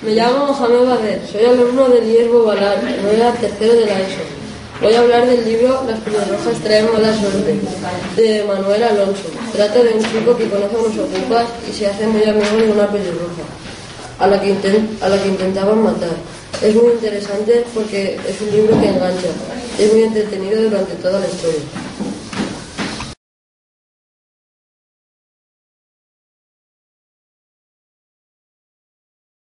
Me llamo Mohamed Bader, soy alumno del Hierbo Balar, tercero de la ESO. Voy a hablar del libro Las pelirrojas traen mala suerte, de Manuel Alonso. Trata de un chico que conoce a unos ocupas y se hace muy amigo de una pelirroja, a la que intentaban matar. Es muy interesante porque es un libro que engancha. Es muy entretenido durante toda la historia.